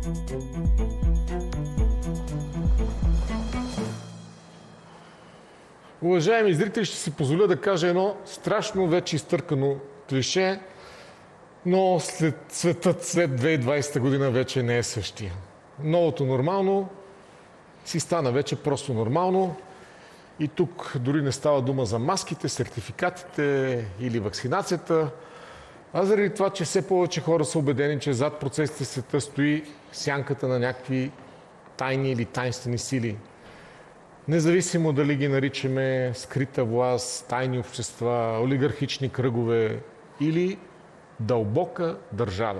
Уважаеми зрители, ще си позволя да кажа едно страшно вече изтъркано клише, но светът след 2020 година вече не е същия. Новото нормално си стана вече просто нормално и тук дори не става дума за маските, сертификатите или вакцинацията, а заради това, че все повече хора са убедени, че зад процесите в света стои сянката на някакви тайни или тайнствени сили. Независимо дали ги наричаме скрита власт, тайни общества, олигархични кръгове или дълбока държава.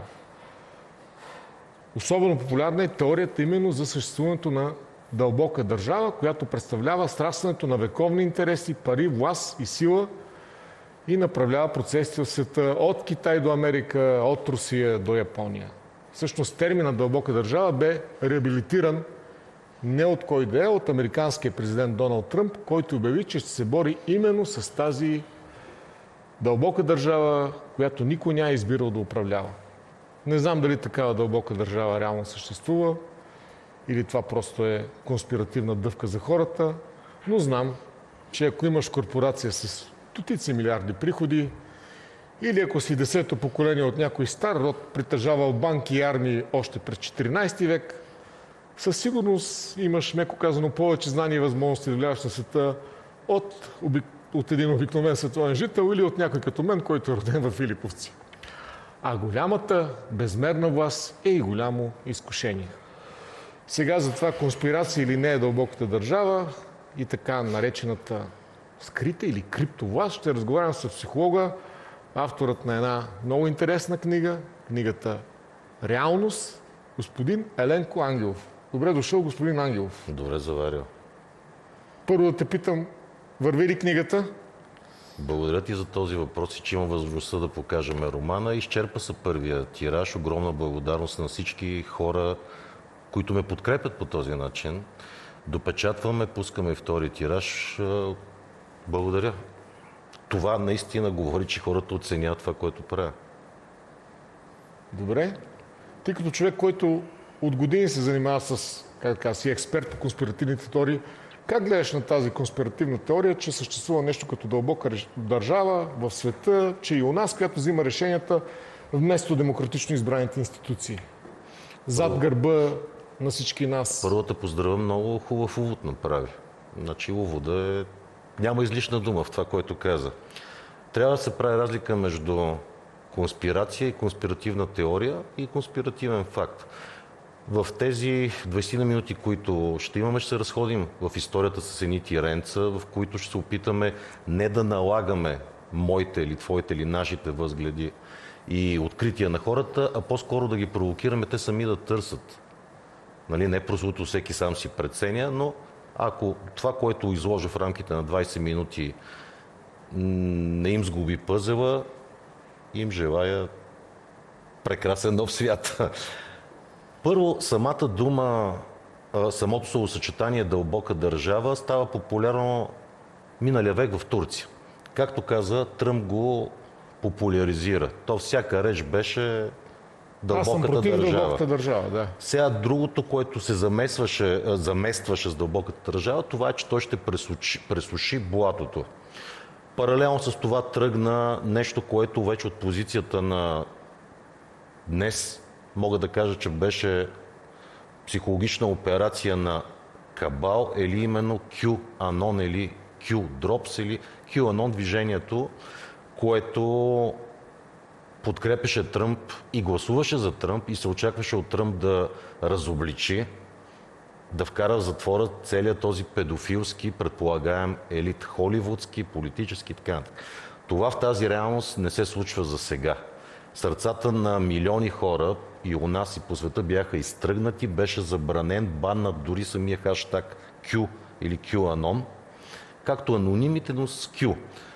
Особено популярна е теорията именно за съществуването на дълбока държава, която представлява срастването на вековни интереси, пари, власт и сила и направлява процесите в света от Китай до Америка, от Русия до Япония. Всъщност терминът дълбока държава бе реабилитиран не от кой да е, от американския президент Доналд Тръмп, който обяви, че ще се бори именно с тази дълбока държава, която никой няма избирал да управлява. Не знам дали такава дълбока държава реално съществува или това просто е конспиративна дъвка за хората, но знам, че ако имаш корпорация с стотици милиарди приходи или ако си 10-то поколение от някой стар род, притежавал банки и армии още през 14 век, със сигурност имаш, меко казано, повече знания и възможности да влияеш на света от един обикновен световен жител или от някой като мен, който е роден в Филиповци. А голямата безмерна власт е и голямо изкушение. Сега за това конспирация или не е дълбоката държава и така наречената скрита или криптовласт ще разговарям с психолога, авторът на една много интересна книга, книгата "Реалност", господин Еленко Ангелов. Добре дошъл, господин Ангелов. Добре заварил. Първо да те питам, върви ли книгата? Благодаря ти за този въпрос и че имам възможността да покажем романа. Изчерпа се първия тираж. Огромна благодарност на всички хора, които ме подкрепят по този начин. Допечатваме, пускаме втори тираж. Благодаря. Това наистина говори, че хората оценяват това, което правя. Добре. Ти като човек, който от години се занимава с, си експерт по конспиративните теории, как гледаш на тази конспиративна теория, че съществува нещо като дълбока държава в света, че и у нас, която взима решенията вместо демократично избраните институции? Зад гърба на всички нас. Първата поздравя, много хубав увод направи. Значи увода няма излишна дума в това, което каза. Трябва да се прави разлика между конспирация и конспиративна теория и конспиративен факт. В тези 20 минути, които ще имаме, ще се разходим в историята с едни тиренца, в които ще се опитаме не да налагаме моите или твоите или нашите възгледи и открития на хората, а по-скоро да ги провокираме те сами да търсят. Нали, не просто всеки сам си преценя, но ако това, което изложа в рамките на 20 минути не им сгуби пъзела, им желая прекрасен нов свят. Първо, самата дума, самото словосъчетание "дълбока държава" става популярно миналия век в Турция. Както каза, Тръмп го популяризира. То всяка реч беше дълбоката държава. Да. Сега другото, което се заместваше с дълбоката държава, това е, че той ще пресуши блатото. Паралелно с това тръгна нещо, което вече от позицията на днес мога да кажа, че беше психологична операция на Кабал или именно QAnon или Q-Drops или QAnon движението, което подкрепеше Тръмп и гласуваше за Тръмп и се очакваше от Тръмп да разобличи, да вкара в затвора целият този педофилски, предполагаем елит, холивудски, политически и така нататък. Това в тази реалност не се случва за сега. Сърцата на милиони хора и у нас и по света бяха изтръгнати, беше забранен, баннат дори самия хаштаг Q или QAnon, както анонимите, но с Q.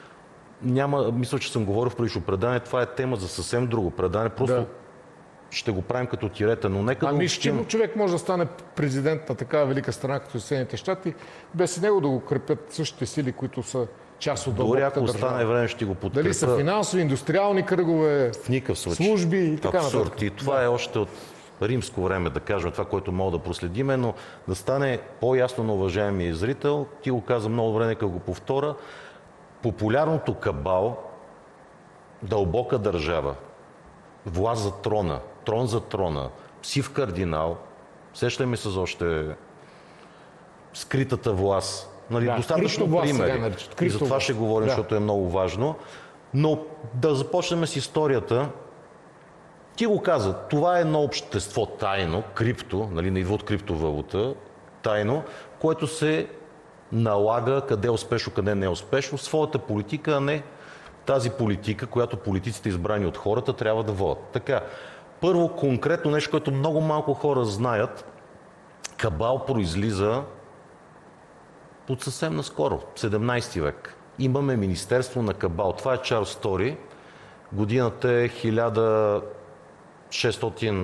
Мисля, че съм говорил в предишно предание, това е тема за съвсем друго предание, просто ще го правим като тирета, но нека да обобщим. Човек може да стане президент на такава велика страна, като Съединените щати, без него да го крепят същите сили, които са част от дълбоката държава. Дори ако остане време, ще го подкрепя. Дали са финансови, индустриални кръгове, в никакъв случай. Служби и така нататък. Абсурд. И това е още от римско време, да кажем, това, което мога да проследиме, но да стане по-ясно на уважаемия зрител, ти го каза много време, нека го повторя, популярното кабал, дълбока държава, власт за трона, трон за трона, сив кардинал, сещаме се за още скритата власт. Нали, Да, достатъчно примери. И за това ще говорим, да, защото е много важно. Но да започнем с историята. Ти го каза, това е едно общество тайно, крипто, нали, не идва от криптовалута, тайно, което се налага къде е успешно, къде не е успешно, своята политика, а не тази политика, която политиците, избрани от хората, трябва да водят. Така, първо конкретно нещо, което много малко хора знаят, кабал произлиза от съвсем наскоро, 17 век. Имаме Министерство на кабал. Това е Чарлз Тори. Годината е 1668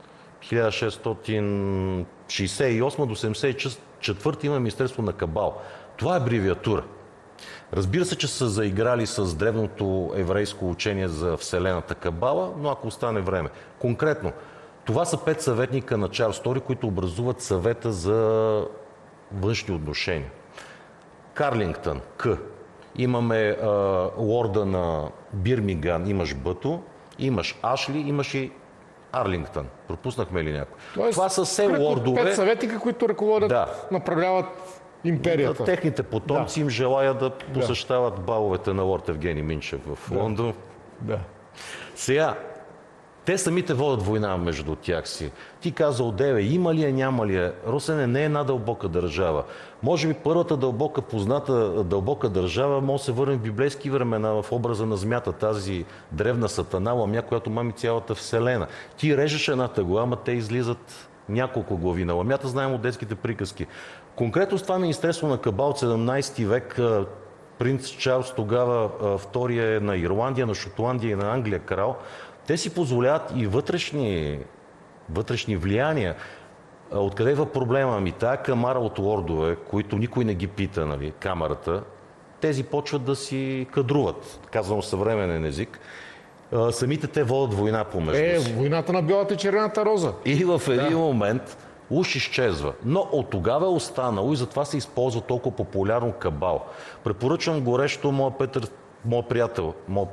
до 74 има Министерство на кабал. Това е абревиатура. Разбира се, че са заиграли с древното еврейско учение за Вселената кабала, но ако остане време. Конкретно, това са 5 съветника на Чарлз Тори, които образуват съвета за външни отношения. Карлингтън, К. Имаме лорда на Бирминган, имаш Бъто, имаш Ашли, имаш и Арлингтън. Пропуснахме ли някой? Това са все лордове. 5 съветника, които ръководят, направляват империята. Техните потомци им желаят да посещават баловете на лорд Евгений Минчев в Лондон. Да. Сега, те самите водят война между тях си. Ти каза одеве, има ли е, няма ли е. Русене не е една дълбока държава. Може би първата дълбока позната дълбока държава може да се върне в библейски времена, в образа на змята, тази древна сатана, ламя, която мами цялата вселена. Ти режеш едната глава, ама те излизат няколко глави на ламята, знаем от детските приказки. Конкретно с това Министерство на кабал от 17 век, принц Чарлз тогава, втория е на Ирландия, на Шотландия и на Англия крал, те си позволяват и вътрешни влияния. Откъде идва проблема? Ами тая камара от лордове, които никой не ги пита, нали, камарата, тези почват да си кадруват, казвам съвременен език. Самите те водят война помежду си. Войната на бялата и червената роза. И в един момент уж изчезва. Но от тогава е останало и затова се използва толкова популярно кабал. Препоръчвам горещо моят приятел,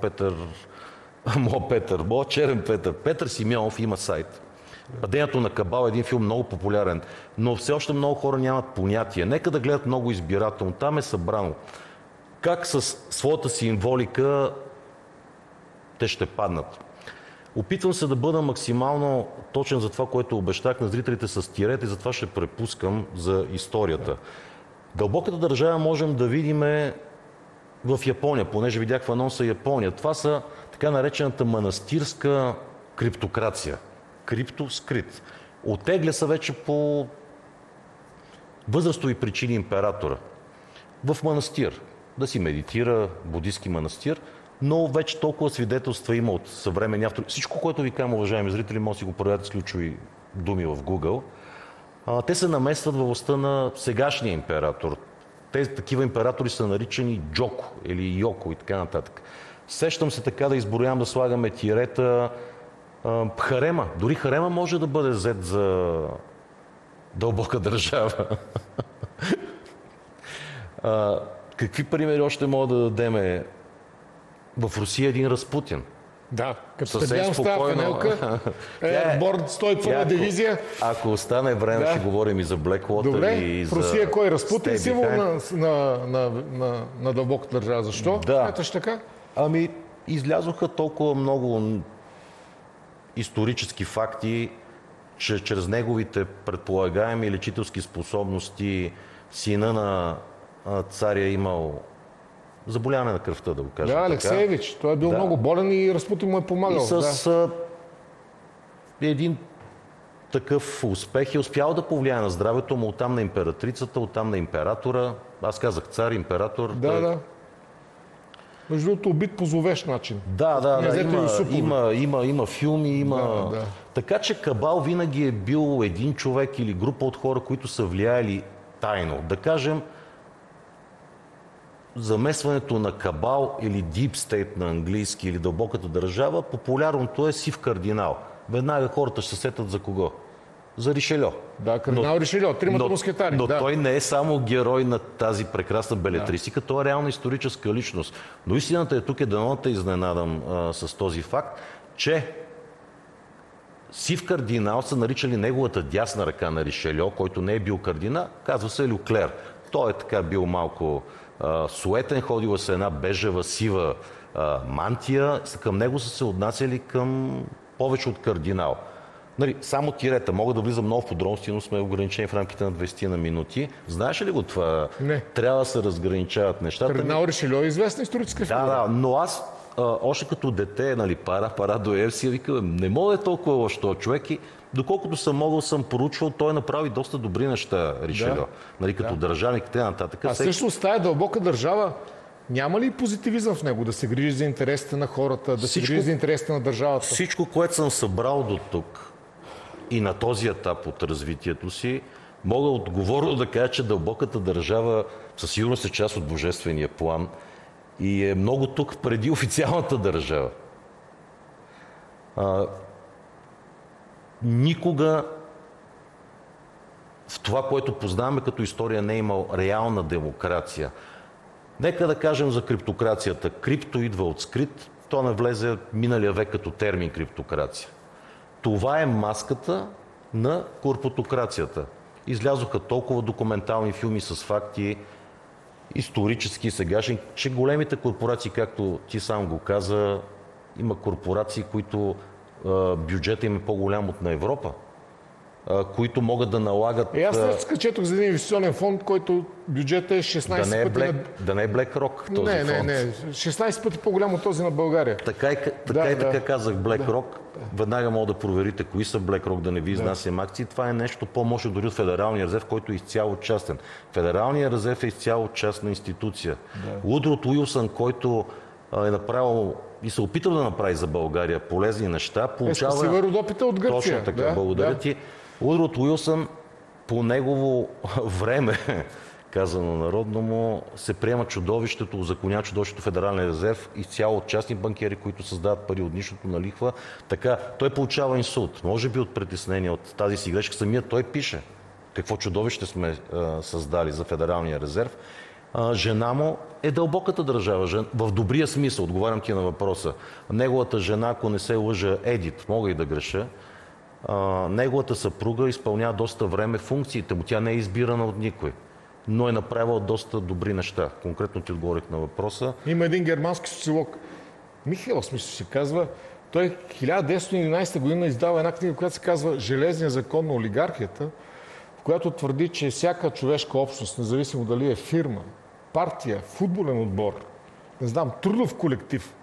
черен Петър. Петър Симеонов има сайт. Падението на кабал е един филм много популярен, но все още много хора нямат понятие. Нека да гледат много избирателно. Там е събрано как със своята символика те ще паднат. Опитвам се да бъда максимално точен за това, което обещах на зрителите с тирет и затова ще препускам за историята. Дълбоката държава можем да видим в Япония, понеже видях в анонса Япония. Това са така наречената манастирска криптокрация. Крипто-скрит. Оттегля се вече по възрастови причини императора. В манастир. Да си медитира, будистки манастир, но вече толкова свидетелства има от съвременни автори. Всичко, което ви казвам, уважаеми зрители, може да си го проверят с ключови думи в Google. Те се наместват във властта на сегашния император. Такива императори са наричани Джоко или Йоко и така нататък. Сещам се така да изброявам, да слагаме тирета. Харема. Дори Харема може да бъде взет за дълбока държава. Какви примери още мога да дадем? В Русия един Разпутин. Да, като съвсем спокойно. Борд 101 дивизия. Ако остане време, ще говорим и за Блеквотър. Добре, и в Русия кой е Разпутин? Символ на дълбоката държава. Защо? Да. Така? Ами, излязоха толкова много исторически факти, че чрез неговите предполагаеми лечителски способности сина на царя е имал заболяване на кръвта, да го кажем. Да, Алексеевич. Той е бил много болен и Разпутин му е помагал. И с един такъв успех е успял да повлияе на здравето му, оттам на императрицата, оттам на императора. Аз казах цар, император. Да. Между другото, убит по зловещ начин. Има филми, има... Да. Така че кабал винаги е бил един човек или група от хора, които са влияели тайно. Да кажем, замесването на кабал или deep state на английски или дълбоката държава, популярното е сив кардинал. веднага хората ще се сетят за кого? За Ришельо. Да, кардинал Ришельо, тримата мускетари. Но да. той не е само герой на тази прекрасна белетристика, той е реална историческа личност. Но истината е тук, дано те изненадам с този факт, че сив кардинал са наричали неговата дясна ръка на Ришельо, който не е бил кардинал, казва се Люклер. Той е така бил малко суетен, ходила се една бежева, сива мантия. Към него са се отнасяли към повече от кардинал. Нали, само тирета. Мога да влизам много в подробности, но сме ограничени в рамките на 20 на минути. Знаеш ли го това? Не. Трябва да се разграничават нещата. Кардинал Ришельо е известна историческа фигура. Да, но аз още като дете, нали, пара до Евсия, викам, не мога да е толкова лош този човек и доколкото съм могъл, съм поручвал, той направи доста добри неща, Ришельо. Нали, като държавник и т.н. А също с тая дълбока държава няма ли позитивизъм в него? Да се грижи за интересите на хората, да се грижи за интересите на държавата? Всичко, което съм събрал до тук и на този етап от развитието си, мога отговорно да кажа, че дълбоката държава със сигурност е част от божествения план и е много тук преди официалната държава. Никога в това, което познаваме като история, не е имал реална демокрация. Нека да кажем за криптокрацията. Крипто идва от скрит, то не влезе миналия век като термин криптокрация. Това е маската на корпотокрацията. Излязоха толкова документални филми с факти, исторически и сегашни, че големите корпорации, както ти сам го каза, има корпорации, които бюджета им е по-голям от на Европа, които могат да налагат... Аз не четох за един инвестиционен фонд, който бюджетът е 16 пъти... Да не е BlackRock този фонд. Не. 16 пъти по-голям от този на България. Така казах BlackRock. Веднага мога да проверите кои са BlackRock, да не ви изнасям акции. Това е нещо по-мощно дори от Федералния резерв, който е изцяло частен. Федералният резерв е изцяло частна институция. Удрот Уилсън, който е направил и се опитал да направи за България полезни неща, получава... Спасибо Родопита от Гърция. Точно така, благодаря ти. Удрот Уилсън по негово време, казано народно му, се приема чудовището, узаконява чудовището Федералния резерв изцяло от частни банкери, които създават пари от нищото на лихва. Така, той получава инсулт. Може би от притеснение от тази си грешка. Самият той пише какво чудовище сме създали за Федералния резерв. Жена му е дълбоката държава. В добрия смисъл, отговарям ти на въпроса. Неговата жена, ако не се лъжа, Едит, мога и да греша, неговата съпруга изпълнява доста време функциите му. Тя не е избирана от никой, но е направила доста добри неща. Конкретно ти отговорих на въпроса. Има един германски социолог, Михаил смисъл се казва, той 1911 година издава една книга, която се казва "Железния закон на олигархията", в която твърди, че всяка човешка общност, независимо дали е фирма, партия, футболен отбор, не знам, трудов колектив,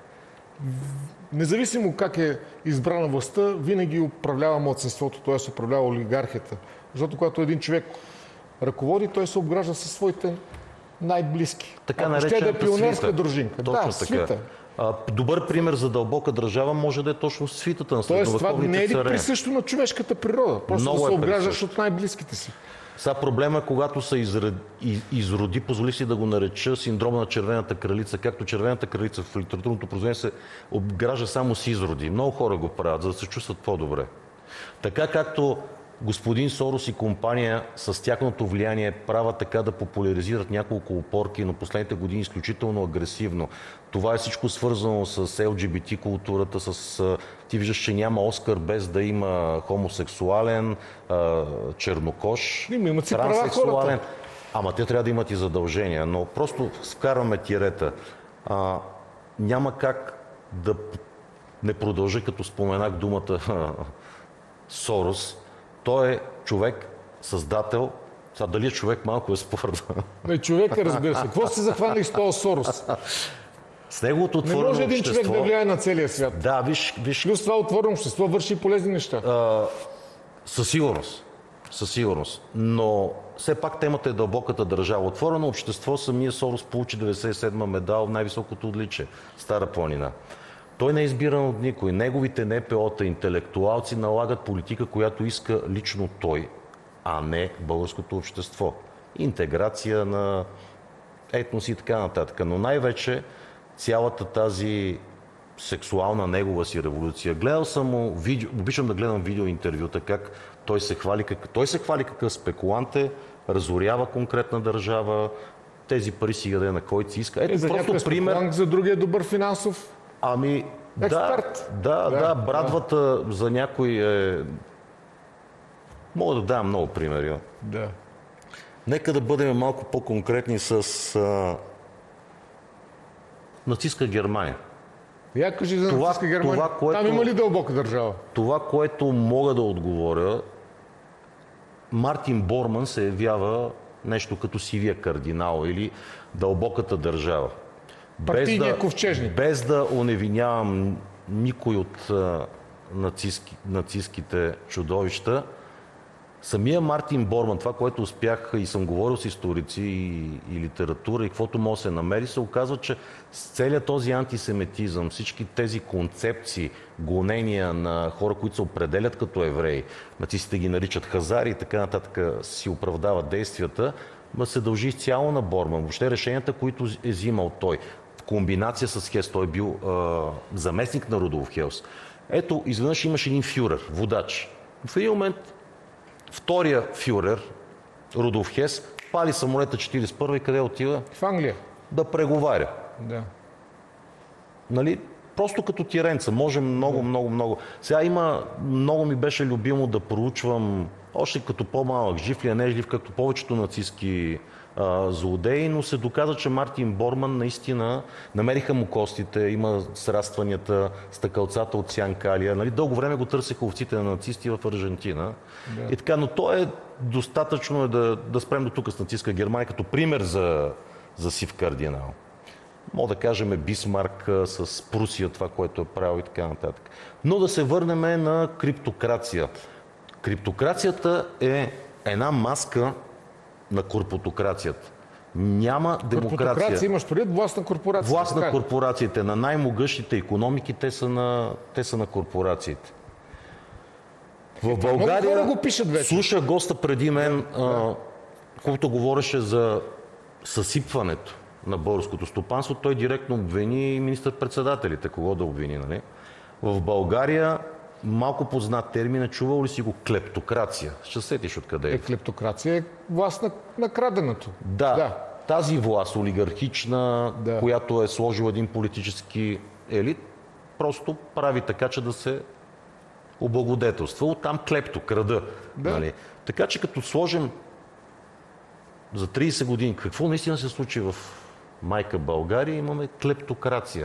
независимо как е избрана властта, винаги управлява младсинството, т.е. управлява олигархията. Защото когато един човек ръководи, той се обгражда със своите най-близки. Така наречената да е пионерска дружинка. Точно да, свита. Добър пример за дълбока държава може да е точно свитата на средновековните царе. Тоест това не е ли царе. присъщо на човешката природа? Просто да се обграждаш от най-близките си. Сега проблема е, когато се изроди, позволи си да го нареча синдрома на червената кралица. Както червената кралица в литературното произведение се обгражда само с изроди. Много хора го правят, за да се чувстват по-добре. Така както господин Сорос и компания с тяхното влияние правят така да популяризират няколко опорки, но последните години изключително агресивно. Това е всичко свързано с ЛГБТ културата, ти виждаш, че няма Оскар без да има хомосексуален, чернокож, транссексуален. Ама те трябва да имат и задължения, но просто вкарваме тирета. Няма как да не продължа, като споменах думата Сорос. Той е човек, създател. Сега дали е човек, малко е спорно. Не, човек е, разбира се. Какво се захванали с този Сорос? С неговото отворено общество... Не може един общество... човек да влияе на целия свят. Да, виж... Плюс това отворено общество върши полезни неща. Със сигурност. Със сигурност. Но все пак темата е дълбоката държава. Отворено общество, самия Сорос получи 97-ма медал, най-високото отличие. Стара планина. Той не е избиран от никой. Неговите НПО-та, интелектуалци налагат политика, която иска лично той, а не българското общество. Интеграция на етноси и така нататък. Но най-вече цялата тази сексуална негова си революция. Гледал съм му обичам да гледам видеоинтервюта, как той се хвали какъв спекулант е, разорява конкретна държава, тези пари си яде на който си иска. Ето за просто пример. За другия добър финансов експерт. Да, брадвата за някой е... Мога да дам много примери. Да. Нека да бъдем малко по-конкретни с нацистска Германия. Я кажи за нацистска Германия. Там има ли дълбока държава? Това, което мога да отговоря, Мартин Борман се явява нещо като сивия кардинал или дълбоката държава. Партийния ковчежник. Без да оневинявам никой от нацистските чудовища, самия Мартин Борман, това, което успях и съм говорил с историци и литература и каквото може да се намери, се оказва, че с целият този антисемитизъм, всички тези концепции, гонения на хора, които се определят като евреи, нацистите ги наричат хазари и така нататък си оправдават действията, се дължи изцяло на Борман. Въобще решенията, които е взимал той, в комбинация с Хес, той е бил заместник на Рудолф Хес. Ето, изведнъж имаш един фюрер, водач. В един момент втория фюрер, Рудолф Хес, пали самолета 41 и къде отива? В Англия. Да преговаря. Да. Нали? Просто като тиренца. Може много. Сега много ми беше любимо да проучвам, още като по-малък, жив ли е, не е жив, както повечето нацистски злодеи, но се доказа, че Мартин Борман наистина намериха му костите, има срастванията, стъкълцата от Сянкалия. Нали? Дълго време го търсеха овците на нацисти в Аржентина. Да. И така, но то е достатъчно да спрем до тук с нацистска Германия като пример за сив кардинал. Мога да кажем Бисмарк с Прусия, това, което е правил и така нататък. Но да се върнем на криптокрация. Криптокрацията е една маска на корпотокрацията. Няма демокрация. Корпотокрация имаш предвид власт на корпорациите. Власт на корпорациите, на най-могъщите икономики, те са на корпорациите. В България, го пишат вече. Слуша госта преди мен, който говореше за съсипването на българското стопанство, той директно обвини министър-председателите. Кого да обвини, нали? В България малко познат термин, чувал ли си го клептокрация? Ще сетиш откъде е. Клептокрация е власт на краденото. Да. Тази власт, олигархична, която е сложил един политически елит, просто прави така, че да се облагодетелства. Оттам клепто, крада. Да. Нали? Така че като сложим за 30 години какво наистина се случи в майка България, имаме клептокрация.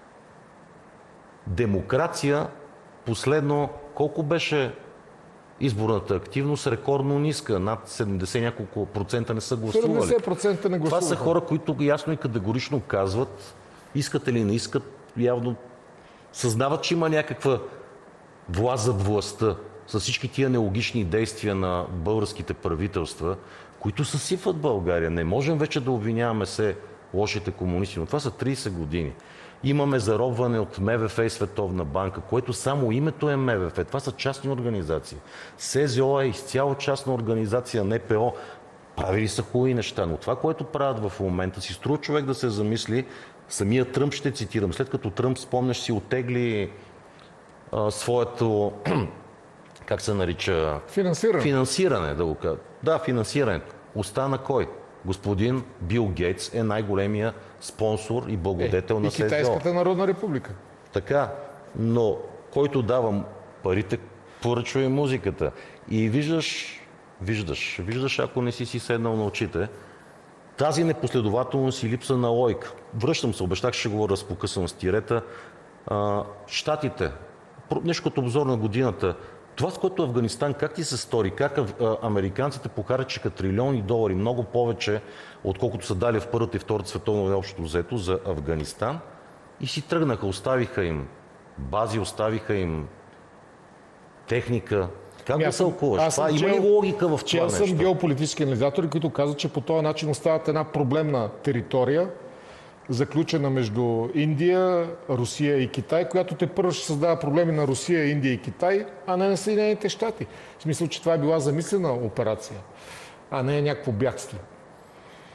Демокрация, последно, колко беше изборната активност? Рекордно ниска. Над 70 няколко процента не са гласували. 70% не гласуваха. Това са хора, които ясно и категорично казват, искат или не искат, явно съзнават, че има някаква власт зад властта, с всички тия нелогични действия на българските правителства, които съсипват България. Не можем вече да обвиняваме се лошите комунисти, но това са 30 години. Имаме заробване от МВФ и Световна банка, което само името е МВФ. Това са частни организации. СЗО е изцяло частна организация, НПО. Правили са хубави неща, но това, което правят в момента, си струва човек да се замисли. Самия Тръмп ще цитирам. След като Тръмп, спомняш си, оттегли своето, как се нарича? Финансиране, да го кажа. Да, финансирането. Остана кой? Господин Бил Гейтс е най-големия спонсор и благодетел на СЗО. И Китайската народна република. Така, но който дава парите, поръчва и музиката. И виждаш, ако не си седнал на очите, тази непоследователност и липса на логика. Връщам се, обещах, ще го разпокъсвам с тирета. Щатите, нещо като обзор на годината, това, с което Афганистан, как ти се стори? Как американците похарчиха трилиони долари, много повече, отколкото са дали в Първата и Втората световна война общо взето за Афганистан, и си тръгнаха, оставиха им бази, оставиха им техника. Как да се окуваш? Има ли логика в това нещо? Аз съм геополитически анализатори, които казват, че по този начин остават една проблемна територия, заключена между Индия, Русия и Китай, която тепърва ще създава проблеми на Русия, Индия и Китай, а не на Съединените щати. В смисъл, че това е била замислена операция, а не е някакво бягство.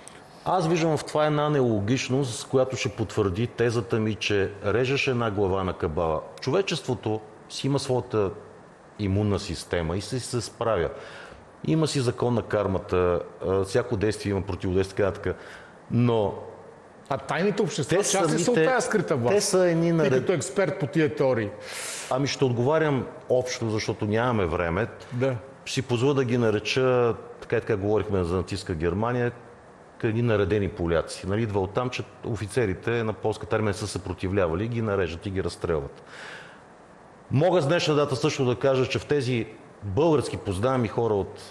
Аз виждам в това една нелогичност, която ще потвърди тезата ми, че режеш една глава на кабала. Човечеството си има своята имунна система и се справя. Има си закон на кармата, всяко действие има противодействие, така нататък. Но А тайните общества те част ли са от тая скрита власт? те са едни Ти като експерт по тия теории. Ами ще отговарям общо, защото нямаме време. Да. Ще си позволя да ги нареча, така и така говорихме за нацистска Германия, едни наредени поляци. Нали, идва оттам, че офицерите на полската армия са съпротивлявали, ги нарежат и ги разстрелват. Мога с днешна дата също да кажа, че в тези български познаваме хора от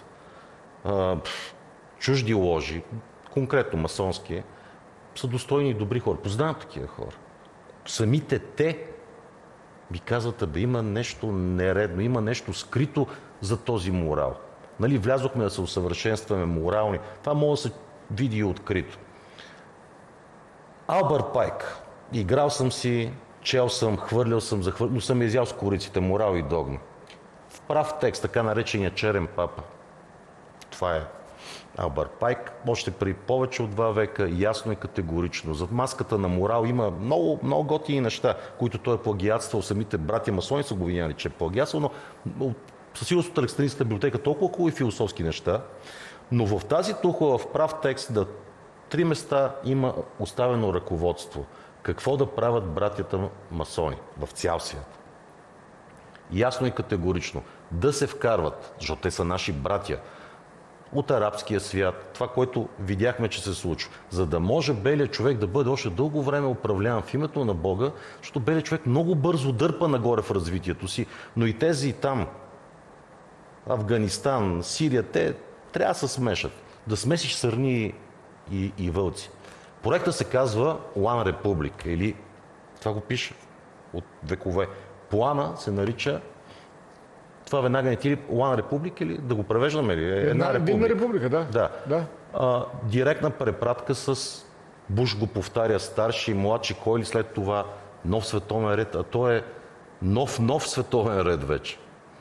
чужди ложи, конкретно масонски, са достойни и добри хора. Познавам такива хора. Самите те ми казват, да има нещо нередно, има нещо скрито за този морал. Нали, влязохме да се усъвършенстваме морални. Това може да се види и открито. Албър Пайк. Играл съм си, чел съм, хвърлял съм, но съм изял с кориците, морал и догма. В прав текст, така наречения черен папа. Това е Албър Пайк. Още при повече от 2 века, ясно и категорично. Зад маската на морал има много, много готини неща, които той е плагиатствал. Самите братя масони са го обвиняли, че е плагиатствал, но със сигурност от Александрийската библиотека толкова хубави философски неща. Но в тази тухла, в прав текст, 3 места има оставено ръководство. Какво да правят братята масони в цял свят? Ясно и категорично. Да се вкарват, защото те са наши братя, от арабския свят, това, което видяхме, че се случва. За да може белият човек да бъде още дълго време управляван в името на Бога, защото белият човек много бързо дърпа нагоре в развитието си, но и тези там, Афганистан, Сирия, те трябва да се смешат. Да смесиш сърни и вълци. Проектът се казва One Republic, или това го пише от векове. Плана се нарича, това веднага не ти ли One Republic или да го превеждаме ли? Една република, да. Да. Директна препратка с Буш го повтаря старши, младши, кой ли след това нов световен ред, а то е нов световен ред вече.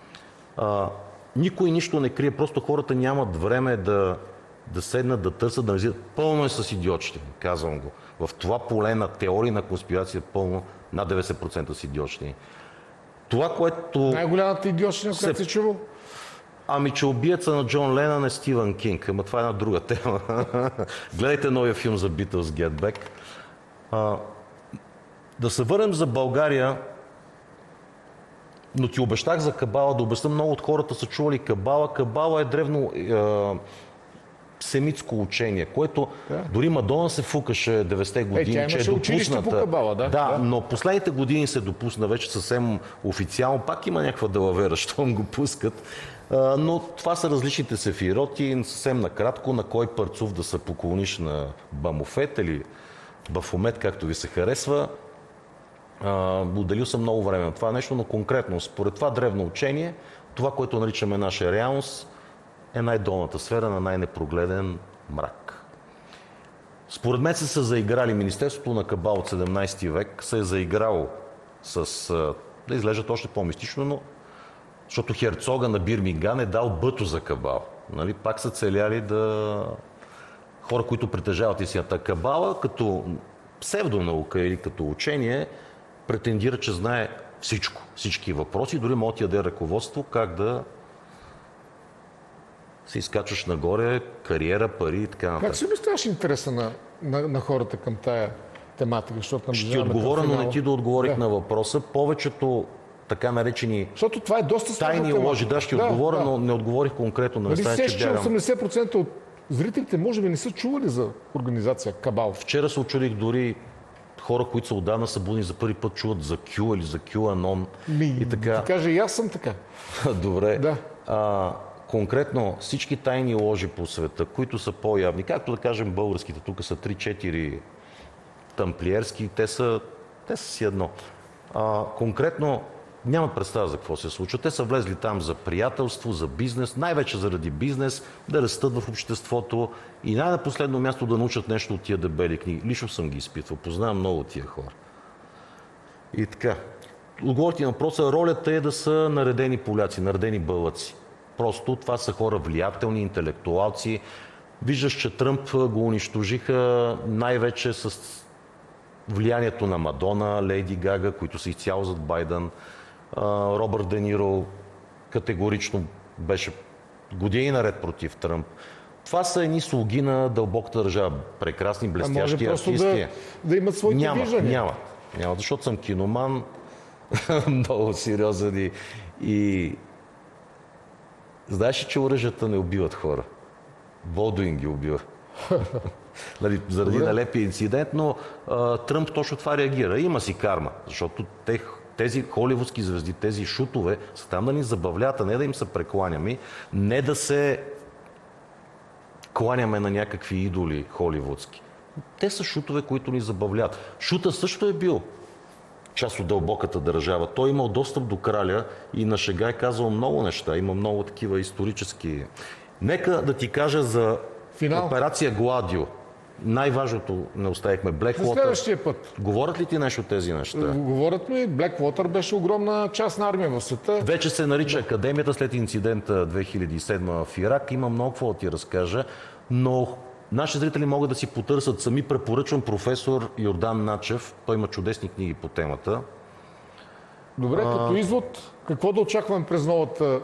Никой нищо не крие, просто хората нямат време да седнат, да търсят, да визират. Пълно е с идиотщини, казвам го. В това поле на теории на конспирация пълно над 90% с идиотщини. Това, което... Най-голямата идиотщина, която се чувал? Ами, че убиеца на Джон Ленън е Стивън Кинг. Ама това е една друга тема. Гледайте новия филм за Beatles, Get Back. Да се върнем за България, но ти обещах за Кабала, да обясня, много от хората са чували Кабала. Кабала е древно семитско учение, което дори Мадона се фукаше 90-те години, че е допусната. По Кабала, да, но последните години се допусна вече съвсем официално. Пак има някаква далавера, щом го пускат. Но това са различните сефироти. Съвсем накратко, на кой парцов да се поклониш, на Бамофет или Бафомет, както ви се харесва. Отделил съм много време на това нещо, но конкретно, според това древно учение, това, което наричаме наша реалност, е най-долната сфера на най-непрогледен мрак. Според мен са заиграли, Министерството на Кабал от 17 век се е заиграло с, да изглеждат още по-мистично, но защото херцога на Бирминган е дал бъто за Кабал. Нали? Пак са целяли да хора, които притежават истината. Кабала като псевдонаука или като учение претендира, че знае всичко, всички въпроси, дори може да даде ръководство как да се изкачваш нагоре, кариера, пари и така нататък. Как си обясняваш интереса на хората към тая тематика? Ще ти отговоря, но не ти да отговорих на въпроса. Повечето така наречени защото това е доста тайни ложи. Да, ще отговоря, но не отговорих конкретно. Нали се, че 80% от зрителите може би не са чували за организация Кабал. Вчера се очудих, дори хора, които са отдавна събудни за първи път чуват за Q или за QAnon и така. Да кажа, и аз съм така. Добре. Да. Конкретно всички тайни ложи по света, които са по-явни, както да кажем българските, тук са 3-4 тамплиерски, те са си едно. Конкретно нямат представа за какво се случва. Те са влезли там за приятелство, за бизнес, най-вече заради бизнес, да растат в обществото и най-на последно място да научат нещо от тия дебели книги. Лично съм ги изпитвал, познавам много от тия хора. И така. Отговорите на въпроса, ролята е да са наредени поляци, наредени бълъци. Просто това са хора влиятелни, интелектуалци, Виждаш, че Тръмп го унищожиха най-вече с влиянието на Мадона, Лейди Гага, които са изцяло зад Байден. Робърт Де Ниро категорично беше години наред против Тръмп. Това са едни слуги на дълбоката държава. Прекрасни, блестящи артисти. Да имат своите виждания. Няма, защото съм киноман, много сериозен и... Знаеш ли, че оръжията не убиват хора? Бодуин ги убива. Заради налепия инцидент, но Тръмп точно това реагира. Има си карма, защото тези холивудски звезди, тези шутове са там да ни забавляват, а не да им се прекланяме, не да се кланяме на някакви идоли холивудски. Те са шутове, които ни забавляват. Шута също е бил част от дълбоката държава. Той имал достъп до краля и на шега е казал много неща. Има много такива исторически... Нека да ти кажа за операция Гладио. Най-важното не оставихме. Blackwater. Следващия път. Говорят ли ти нещо от тези неща? Говорят ми. Blackwater беше огромна частна армия в света. Вече се нарича Академията след инцидента 2007 в Ирак. Има много какво да ти разкажа, но наши зрители могат да си потърсят сами. Препоръчвам професор Йордан Начев. Той има чудесни книги по темата. Добре, като извод, какво да очакваме през новата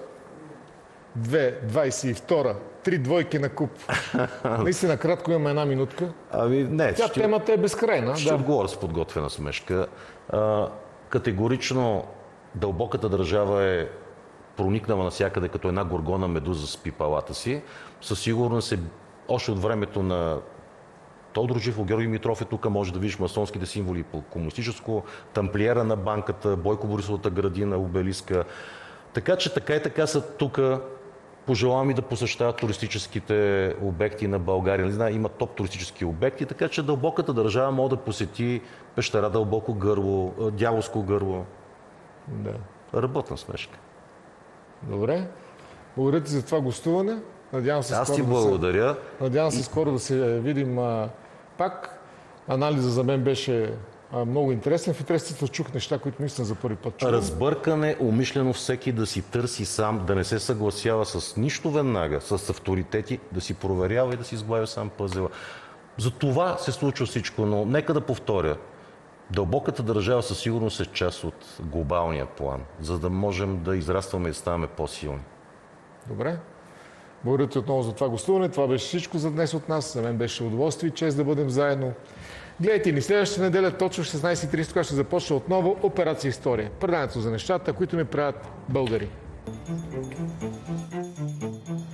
2022? 3 двойки на куп. Наистина, кратко имаме една минутка. Не, темата е безкрайна. Ще отговоря с подготвена смешка. Категорично дълбоката държава е проникнала навсякъде като една горгона медуза с пипалата си. Със сигурност още от времето на Тодор Живков, Георги Митров е тук, може да видиш масонските символи по комунистическо, тамплиера на банката, Бойко Борисовата градина, обелиска. Така че така и така са тук. Пожелавам и да посещават туристическите обекти на България. Не знам, има топ туристически обекти, така че дълбоката държава може да посети пещера Дълбоко гърло, Дяволско гърло. Да. Работна смешка. Добре. Благодаря ти за това гостуване. Надявам се Аз ти благодаря. Надявам се скоро да се видим пак. Анализа за мен беше много интересен. В интересите чух неща, които наистина за първи път чувам. Разбъркане, умишлено всеки да си търси сам, да не се съгласява с нищо веднага, с авторитети, да си проверява и да си избавя сам пъзела. За това се случва всичко, но нека да повторя. Дълбоката държава със сигурност е част от глобалния план, за да можем да израстваме и да ставаме по-силни. Добре. Благодаря ти отново за това гостуване. Това беше всичко за днес от нас. За мен беше удоволствие и чест да бъдем заедно. Гледайте ни следващата неделя, точно 16:30, когато ще започне отново Операция История. Преданието за нещата, които ми правят българи.